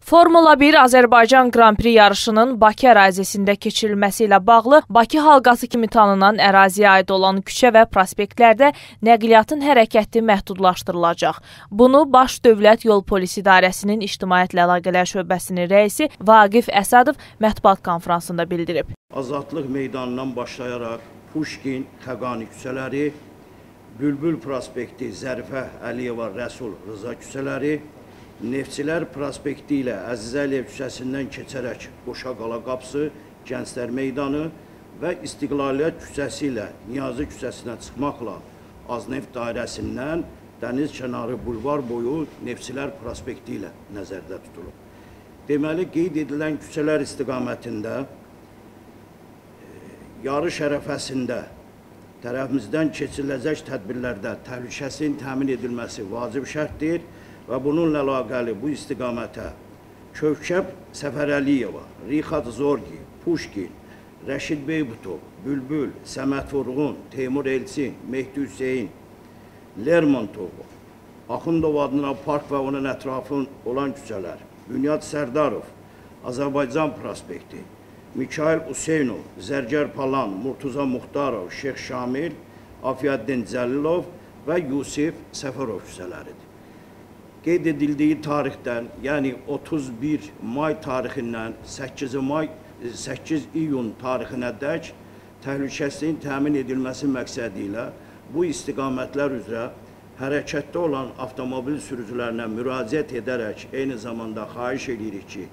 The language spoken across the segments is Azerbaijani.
Formula 1 Azərbaycan Qran Pri yarışının Bakı ərazisində keçirilməsi ilə bağlı Bakı halqası kimi tanınan əraziyə aid olan küçə və prospektlərdə nəqliyyatın hərəkəti məhdudlaşdırılacaq. Bunu Baş Dövlət Yol Polisi İdarəsinin İctimaiyyətlə Əlaqələr Şöbəsinin rəisi Vaqif Əsadov mətbuat konfransında bildirib. Azadlıq meydanından başlayaraq Puşkin, Xəqani küçələri, Bülbül prospekti, Zərifə Əliyeva, Rəsul Rıza küçələri, Neftçilər prospekti ilə Əziz Əliyev küçəsindən keçərək Qoşaqala qapısı, Gənclər meydanı və İstiqlaliyyət küçəsi ilə Niyazi küçəsinə çıxmaqla Azneft dairəsindən dəniz kənarı bulvar boyu Neftçilər prospekti ilə nəzərdə tutulub. Deməli, qeyd edilən küçələr istiqamətində yarış ərəfəsində tərəfimizdən keçiriləcək tədbirlərdə təhlükəsinin təmin edilməsi vacib şərtdir və bununla əlaqəli bu istiqamətə Kövkəb Səfərəliyeva, Rixat Zorgi, Puşkin, Rəşid Beybutov, Bülbül, Səməd Vurğun, Teymur Elçin, Mehdi Hüseyin, Lermontov, Axundov adına park və onun ətrafı olan küçələr, Bünyad Sərdarov, Azərbaycan prospekti, Mikail Hüseynov, Zərgər Palan, Murtuza Muxtarov, Şeyx Şamil, Afiyəddin Cəlilov və Yusif Səfərov küçələridir. Qeyd edildiyi tarixdən, yəni 31 may tarixindən 8 iyun tarixinə dək təhlükəsizliyin təmin edilməsi məqsədi ilə bu istiqamətlər üzrə hərəkətdə olan avtomobil sürücülərinə müraciət edərək eyni zamanda xahiş edirik ki,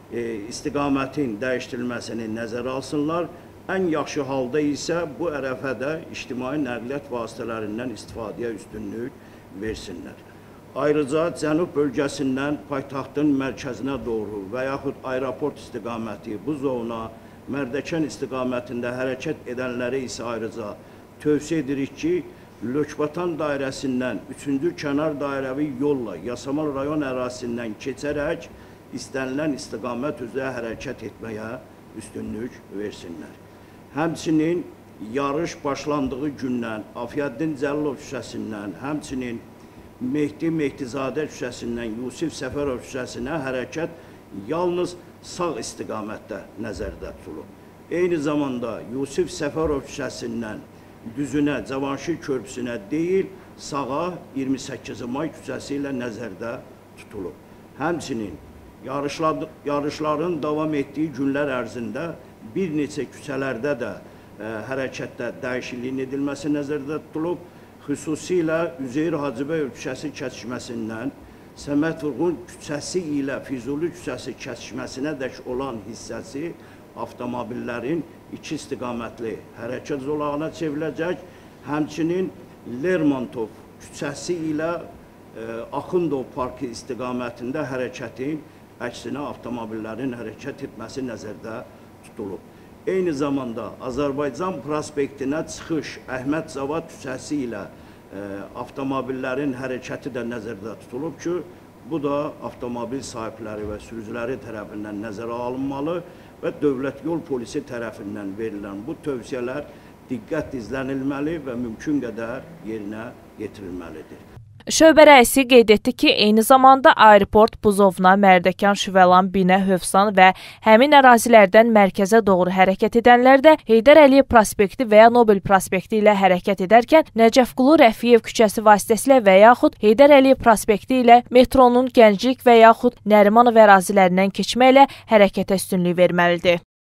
istiqamətin dəyişdirilməsini nəzərə alsınlar. Ən yaxşı halda isə bu ərəfədə ictimai nəqliyyat vasitələrindən istifadəyə üstünlük versinlər. Ayrıca Cənub bölgəsindən paytaxtın mərkəzinə doğru və yaxud aeroport istiqaməti, bu zona, Mərdəkan istiqamətində hərəkət edənlərə isə ayrıca tövsiyə edirik ki, Lökbatan dairəsindən 3-cü kənar dairəvi yolla Yasamal rayon ərazisindən keçərək istənilən istiqamət üzrə hərəkət etməyə üstünlük versinlər. Həmçinin yarış başlandığı gündən Afiyəddin Cəlilov küçəsindən, həmçinin Mehdizadə küçəsindən Yusif Səfərov küçəsinə hərəkət yalnız sağ istiqamətdə nəzərdə tutulub. Eyni zamanda Yusif Səfərov küçəsindən düzünə, Cavanşir körpüsünə deyil, sağa 28 may küçəsi ilə nəzərdə tutulub. Həmçinin yarışların davam etdiyi günlər ərzində bir neçə küçələrdə də hərəkətdə dəyişikliyin edilməsi nəzərdə tutulub. Xüsusilə Üzeyir Hacıbəyov küçəsi kəsişməsindən Səməd Vurğun küçəsi ilə Füzuli küçəsi kəsişməsinə dək olan hissəsi avtomobillərin iki istiqamətli hərəkət zolağına çevriləcək. Həmçinin Lermontov küçəsi ilə Axundov parkı istiqamətində hərəkətin əksinə avtomobillərin hərəkət etməsi nəzərdə tutulub. Eyni zamanda Azərbaycan prospektinə çıxış Əhməd Cavad küçəsi ilə avtomobillərin hərəkəti də nəzərdə tutulub ki, bu da avtomobil sahibləri və sürücüləri tərəfindən nəzərə alınmalı və Dövlət Yol Polisi tərəfindən verilən bu tövsiyələr diqqət izlənilməli və mümkün qədər yerinə yetirilməlidir. Şöbə rəisi qeyd etdi ki, eyni zamanda aeroport, Buzovna, Mərdəkan, Şüvəlan, Binə, Hövsan və həmin ərazilərdən mərkəzə doğru hərəkət edənlər də Heydər Əliyev prospekti və ya Nobel prospekti ilə hərəkət edərkən Nəcəfqulu Rəfiyev küçəsi vasitəsilə və yaxud Heydər Əliyev prospekti ilə metronun Gənclik və yaxud Nərimanov ərazilərindən keçməklə hərəkətə üstünlük verməlidir.